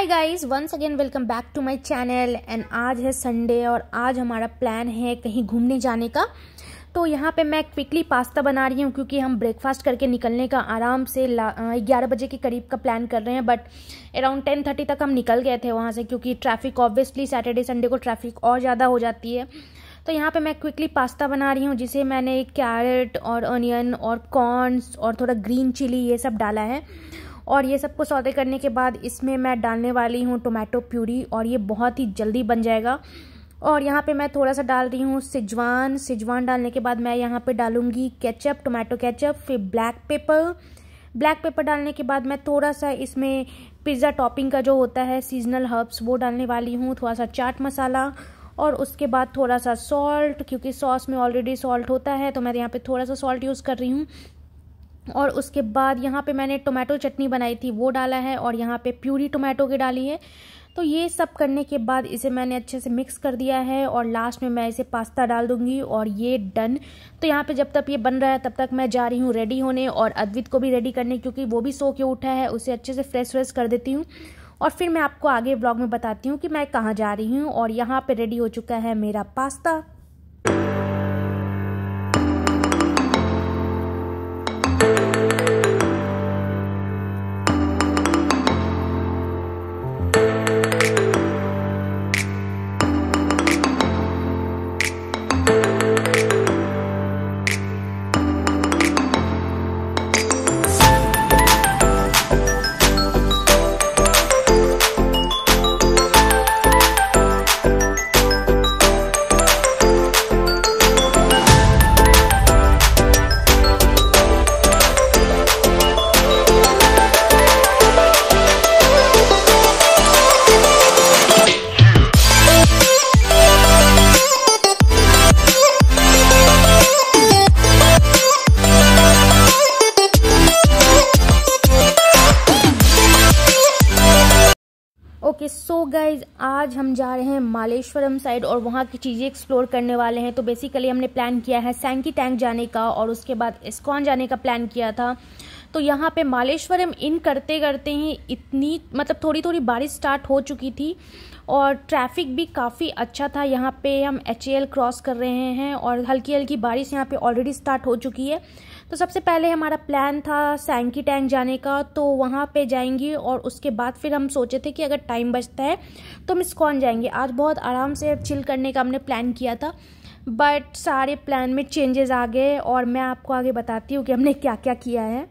Hi guys, once again welcome back to my channel. And आज है Sunday और आज हमारा प्लान है कहीं घूमने जाने का। तो यहाँ पे मैं क्विकली पास्ता बना रही हूँ क्योंकि हम ब्रेकफास्ट करके निकलने का आराम से 11 बजे के करीब का प्लान कर रहे हैं। बट अराउंड 10:30 तक हम निकल गए थे वहाँ से, क्योंकि ट्रैफिक ऑब्वियसली सैटरडे संडे को ट्रैफिक और ज़्यादा हो जाती है। तो यहाँ पे मैं क्विकली पास्ता बना रही हूँ, जिसे मैंने कैरेट और अनियन और कॉर्न्स और थोड़ा ग्रीन चिली ये सब डाला है। और ये सबको सौते करने के बाद इसमें मैं डालने वाली हूँ टोमेटो प्यूरी, और ये बहुत ही जल्दी बन जाएगा। और यहाँ पे मैं थोड़ा सा डाल रही हूँ सिजवान डालने के बाद मैं यहाँ पे डालूँगी केचप, टोमेटो केचप, फिर ब्लैक पेपर डालने के बाद मैं थोड़ा सा इसमें पिज़्ज़ा टॉपिंग का जो होता है सीजनल हर्ब्स वो डालने वाली हूँ, थोड़ा सा चाट मसाला, और उसके बाद थोड़ा सा सॉल्ट, क्योंकि सॉस में ऑलरेडी सॉल्ट होता है तो मैं यहाँ पे थोड़ा सा सॉल्ट यूज़ कर रही हूँ। और उसके बाद यहाँ पे मैंने टोमेटो चटनी बनाई थी वो डाला है, और यहाँ पे प्यूरी टोमेटो की डाली है। तो ये सब करने के बाद इसे मैंने अच्छे से मिक्स कर दिया है, और लास्ट में मैं इसे पास्ता डाल दूंगी और ये डन। तो यहाँ पे जब तक ये बन रहा है तब तक मैं जा रही हूँ रेडी होने, और अद्वित को भी रेडी करने, क्योंकि वो भी सो के उठा है, उसे अच्छे से फ्रेश कर देती हूँ। और फिर मैं आपको आगे ब्लॉग में बताती हूँ कि मैं कहाँ जा रही हूँ। और यहाँ पे रेडी हो चुका है मेरा पास्ता। ओके सो गाइज, आज हम जा रहे हैं मालेश्वरम साइड और वहाँ की चीज़ें एक्सप्लोर करने वाले हैं। तो बेसिकली हमने प्लान किया है सैंकी टैंक जाने का, और उसके बाद इस्कॉन जाने का प्लान किया था। तो यहाँ पे मालेश्वरम इन करते करते ही इतनी थोड़ी थोड़ी बारिश स्टार्ट हो चुकी थी, और ट्रैफिक भी काफ़ी अच्छा था। यहाँ पे हम HAL क्रॉस कर रहे हैं और हल्की हल्की बारिश यहाँ पे ऑलरेडी स्टार्ट हो चुकी है। तो सबसे पहले हमारा प्लान था सैंकी टैंक जाने का, तो वहाँ पे जाएंगे, और उसके बाद फिर हम सोचे थे कि अगर टाइम बचता है तो हम इस्कॉन जाएंगे। आज बहुत आराम से चिल करने का हमने प्लान किया था, बट सारे प्लान में चेंजेस आ गए, और मैं आपको आगे बताती हूँ कि हमने क्या क्या किया है।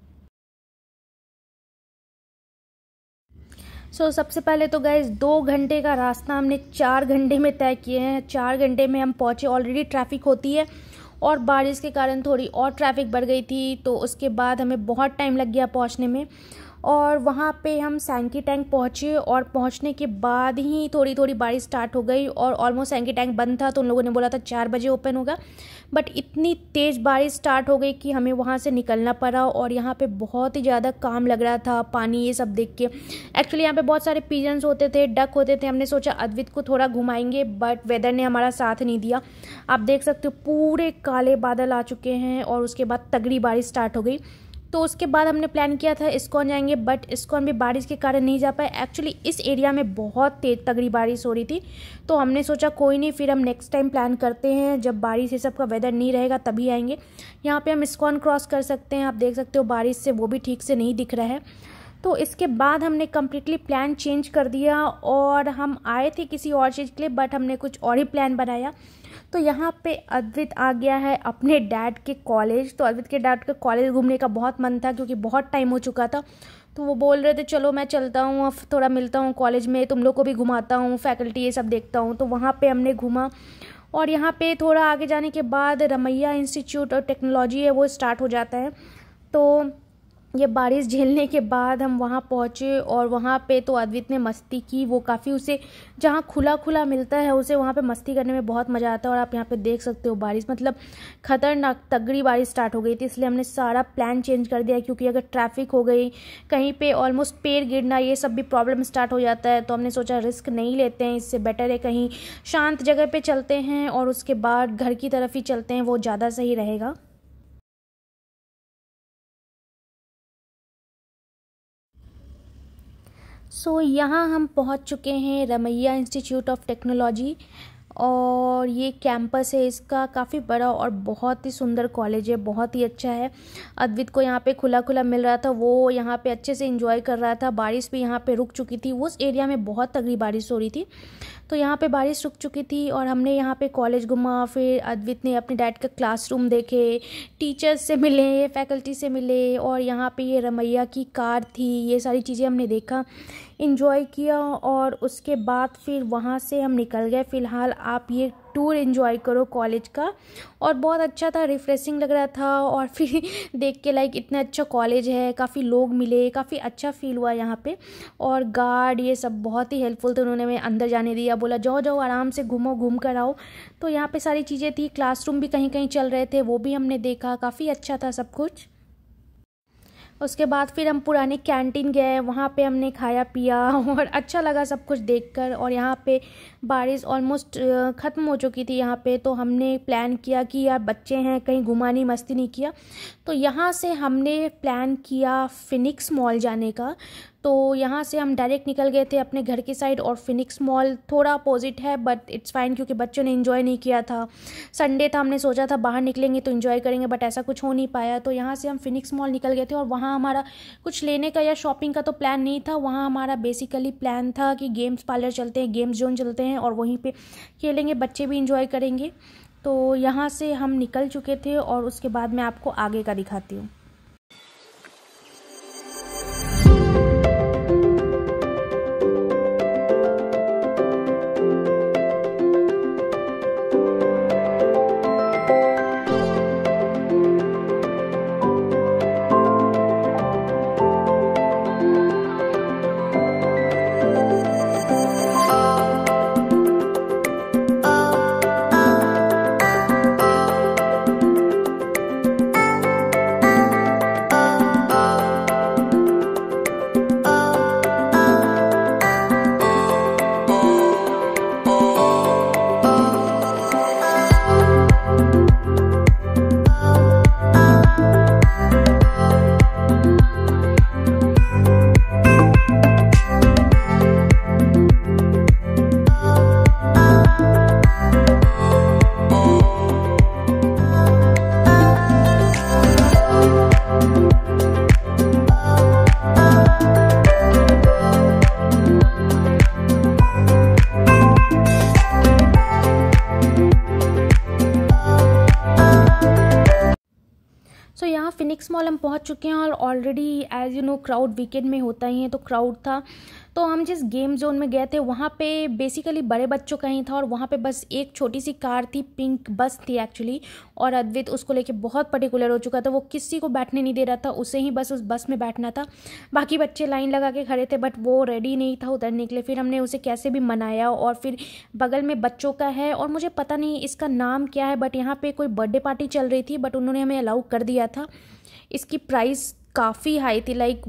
सबसे पहले तो गाइज 2 घंटे का रास्ता हमने 4 घंटे में तय किए हैं। 4 घंटे में हम पहुँचे। ऑलरेडी ट्रैफिक होती है और बारिश के कारण थोड़ी और ट्रैफिक बढ़ गई थी, तो उसके बाद हमें बहुत टाइम लग गया पहुंचने में। और वहाँ पे हम सैंकी टैंक पहुँचे, और पहुँचने के बाद ही थोड़ी थोड़ी बारिश स्टार्ट हो गई, और ऑलमोस्ट सैंकी टैंक बंद था। तो उन लोगों ने बोला था 4 बजे ओपन होगा, बट इतनी तेज़ बारिश स्टार्ट हो गई कि हमें वहाँ से निकलना पड़ा। और यहाँ पे बहुत ही ज़्यादा काम लग रहा था पानी ये सब देख के। एक्चुअली यहाँ पे बहुत सारे पिजन्स होते थे, डक होते थे। हमने सोचा अद्वित को थोड़ा घुमाएंगे, बट वेदर ने हमारा साथ नहीं दिया। आप देख सकते हो पूरे काले बादल आ चुके हैं, और उसके बाद तगड़ी बारिश स्टार्ट हो गई। तो उसके बाद हमने प्लान किया था इस्कॉन जाएंगे, बट इस्कॉन भी बारिश के कारण नहीं जा पाए। एक्चुअली इस एरिया में बहुत तेज तगड़ी बारिश हो रही थी, तो हमने सोचा कोई नहीं, फिर हम नेक्स्ट टाइम प्लान करते हैं, जब बारिश ये सब का वेदर नहीं रहेगा तभी आएंगे। यहाँ पे हम इस्कॉन क्रॉस कर सकते हैं, आप देख सकते हो बारिश से वो भी ठीक से नहीं दिख रहा है। तो इसके बाद हमने कम्प्लीटली प्लान चेंज कर दिया, और हम आए थे किसी और चीज़ के लिए, बट हमने कुछ और ही प्लान बनाया। तो यहाँ पे अद्वित आ गया है अपने डैड के कॉलेज। तो अद्वित के डैड के कॉलेज घूमने का बहुत मन था, क्योंकि बहुत टाइम हो चुका था। तो वो बोल रहे थे चलो मैं चलता हूँ, अब थोड़ा मिलता हूँ कॉलेज में, तुम लोग को भी घुमाता हूँ, फैकल्टी ये सब देखता हूँ। तो वहाँ पे हमने घूमा, और यहाँ पे थोड़ा आगे जाने के बाद रमैया इंस्टीट्यूट और टेक्नोलॉजी है वो स्टार्ट हो जाता है। तो ये बारिश झेलने के बाद हम वहाँ पहुँचे, और वहाँ पे तो अद्वित ने मस्ती की। वो काफ़ी, उसे जहाँ खुला खुला मिलता है उसे वहाँ पे मस्ती करने में बहुत मज़ा आता है। और आप यहाँ पे देख सकते हो बारिश खतरनाक तगड़ी बारिश स्टार्ट हो गई थी, इसलिए हमने सारा प्लान चेंज कर दिया। क्योंकि अगर ट्रैफिक हो गई कहीं पे, ऑलमोस्ट पेड़ गिरना ये सब भी प्रॉब्लम स्टार्ट हो जाता है। तो हमने सोचा रिस्क नहीं लेते हैं, इससे बेटर है कहीं शांत जगह पर चलते हैं, और उसके बाद घर की तरफ ही चलते हैं, वो ज़्यादा सही रहेगा। यहाँ हम पहुंच चुके हैं रमैया इंस्टीट्यूट ऑफ टेक्नोलॉजी, और ये कैंपस है इसका, काफ़ी बड़ा और बहुत ही सुंदर कॉलेज है, बहुत ही अच्छा है। अद्वित को यहाँ पे खुला खुला मिल रहा था, वो यहाँ पे अच्छे से एंजॉय कर रहा था। बारिश भी यहाँ पे रुक चुकी थी, उस एरिया में बहुत तगड़ी बारिश हो रही थी, तो यहाँ पे बारिश रुक चुकी थी। और हमने यहाँ पे कॉलेज घुमा, फिर अद्वित ने अपने डैड का क्लासरूम देखे, टीचर्स से मिले, फैकल्टी से मिले, और यहाँ पे ये रमैया की कार थी, ये सारी चीज़ें हमने देखा, इन्जॉय किया। और उसके बाद फिर वहाँ से हम निकल गए। फ़िलहाल आप ये टूर एंजॉय करो कॉलेज का, और बहुत अच्छा था, रिफ्रेशिंग लग रहा था। और फिर देख के लाइक इतना अच्छा कॉलेज है, काफ़ी लोग मिले, काफ़ी अच्छा फील हुआ यहाँ पे। और गार्ड ये सब बहुत ही हेल्पफुल थे, उन्होंने हमें अंदर जाने दिया, बोला जाओ जाओ आराम से घूमो, घूम कर आओ। तो यहाँ पे सारी चीज़ें थी, क्लासरूम भी कहीं कहीं चल रहे थे, वो भी हमने देखा, काफ़ी अच्छा था सब कुछ। उसके बाद फिर हम पुराने कैंटीन गए, वहाँ पे हमने खाया पिया और अच्छा लगा सब कुछ देखकर। और यहाँ पे बारिश ऑलमोस्ट ख़त्म हो चुकी थी यहाँ पे, तो हमने प्लान किया कि यार बच्चे हैं, कहीं घुमानी मस्ती नहीं किया, तो यहाँ से हमने प्लान किया फिनिक्स मॉल जाने का। तो यहाँ से हम डायरेक्ट निकल गए थे अपने घर की साइड, और फिनिक्स मॉल थोड़ा अपोजिट है बट इट्स फाइन, क्योंकि बच्चों ने एंजॉय नहीं किया था, संडे था, हमने सोचा था बाहर निकलेंगे तो एंजॉय करेंगे, बट ऐसा कुछ हो नहीं पाया। तो यहाँ से हम फिनिक्स मॉल निकल गए थे, और वहाँ हमारा कुछ लेने का या शॉपिंग का तो प्लान नहीं था, वहाँ हमारा बेसिकली प्लान था कि गेम्स पार्लर चलते हैं, गेम्स जोन चलते हैं, और वहीं पर खेलेंगे, बच्चे भी इंजॉय करेंगे। तो यहाँ से हम निकल चुके थे, और उसके बाद मैं आपको आगे का दिखाती हूँ। यहाँ फिनिक्स मॉल हम पहुँच चुके हैं, और already as you know crowd weekend में होता ही है, तो क्राउड था। तो हम जिस गेम जोन में गए थे वहाँ पे बेसिकली बड़े बच्चों का ही था, और वहाँ पे बस एक छोटी सी कार थी, पिंक बस थी एक्चुअली, और अद्वित उसको लेके बहुत पर्टिकुलर हो चुका था, वो किसी को बैठने नहीं दे रहा था, उसे ही बस उस बस में बैठना था। बाकी बच्चे लाइन लगा के खड़े थे, बट वो रेडी नहीं था उतरने के लिए। फिर हमने उसे कैसे भी मनाया, और फिर बगल में बच्चों का है, और मुझे पता नहीं इसका नाम क्या है, बट यहाँ पर कोई बर्थडे पार्टी चल रही थी, बट उन्होंने हमें अलाउ कर दिया था। इसकी प्राइस काफ़ी हाई थी, लाइक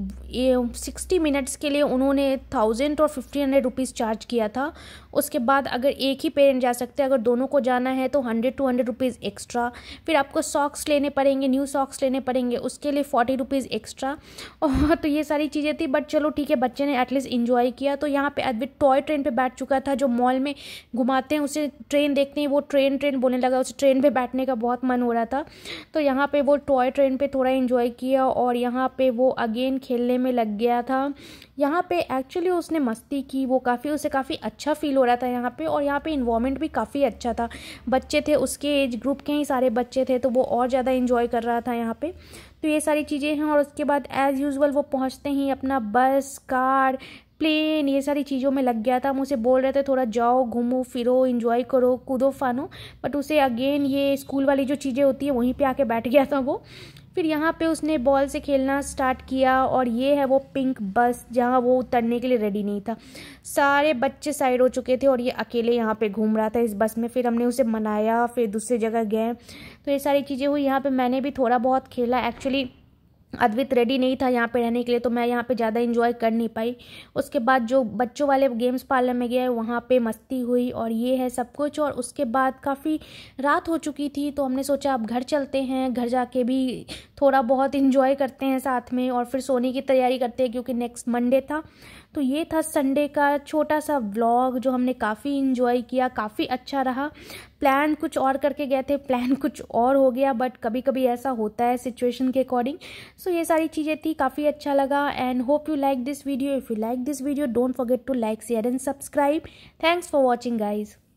60 मिनट्स के लिए उन्होंने 1000 और 1500 रुपीज़ चार्ज किया था। उसके बाद अगर एक ही पेरेंट जा सकते हैं, अगर दोनों को जाना है तो 100-200 रुपीज़ एक्स्ट्रा। फिर आपको सॉक्स लेने पड़ेंगे, न्यू सॉक्स लेने पड़ेंगे, उसके लिए 40 रुपीज़ एक्स्ट्रा। और तो ये सारी चीज़ें थी, बट चलो ठीक है, बच्चे ने एटलीस्ट इन्जॉय किया। तो यहाँ पे अद्वित टॉय ट्रेन पे बैठ चुका था, जो मॉल में घुमाते हैं, उसे ट्रेन देखते हैं, वो ट्रेन बोलने लगा, उसे ट्रेन पे बैठने का बहुत मन हो रहा था। तो यहाँ पे वो टॉय ट्रेन पे थोड़ा इन्जॉय किया, और यहाँ पे वो अगेन खेलने में लग गया था। यहाँ पे एक्चुअली उसने मस्ती की, वो उसे काफ़ी अच्छा फील हो रहा था यहाँ पे। और यहाँ पे इन्वायरमेंट भी काफ़ी अच्छा था, बच्चे थे, उसके एज ग्रुप के ही सारे बच्चे थे, तो वो और ज़्यादा इन्जॉय कर रहा था यहाँ पे। तो ये सारी चीज़ें हैं। और उसके बाद एज़ यूजुअल वो पहुँचते ही अपना बस, कार, प्लेन, ये सारी चीज़ों में लग गया था। हम उसे बोल रहे थे थोड़ा जाओ, घूमो फिरो, एंजॉय करो, कूदो फानो, बट उसे अगेन ये स्कूल वाली जो चीज़ें होती है वहीं पे आके बैठ गया था वो। फिर यहाँ पे उसने बॉल से खेलना स्टार्ट किया, और ये है वो पिंक बस जहाँ वो उतरने के लिए रेडी नहीं था। सारे बच्चे साइड हो चुके थे, और ये अकेले यहाँ पे घूम रहा था इस बस में। फिर हमने उसे मनाया, फिर दूसरी जगह गए, तो ये सारी चीज़ें हुई। यहाँ पे मैंने भी थोड़ा बहुत खेला, एक्चुअली अद्वित रेडी नहीं था यहाँ पे रहने के लिए, तो मैं यहाँ पे ज़्यादा एंजॉय कर नहीं पाई। उसके बाद जो बच्चों वाले गेम्स पार्लर में गए, वहाँ पे मस्ती हुई, और ये है सब कुछ। और उसके बाद काफ़ी रात हो चुकी थी, तो हमने सोचा अब घर चलते हैं, घर जाके भी थोड़ा बहुत एंजॉय करते हैं साथ में, और फिर सोने की तैयारी करते हैं, क्योंकि नेक्स्ट मंडे था। तो ये था संडे का छोटा सा व्लॉग जो हमने काफ़ी इन्जॉय किया, काफ़ी अच्छा रहा। प्लान कुछ और करके गए थे, प्लान कुछ और हो गया, बट कभी कभी ऐसा होता है सिचुएशन के अकॉर्डिंग। सो ये सारी चीज़ें थी, काफ़ी अच्छा लगा। And hope you like this video. If you like this video, don't forget to like, share and subscribe. Thanks for watching guys.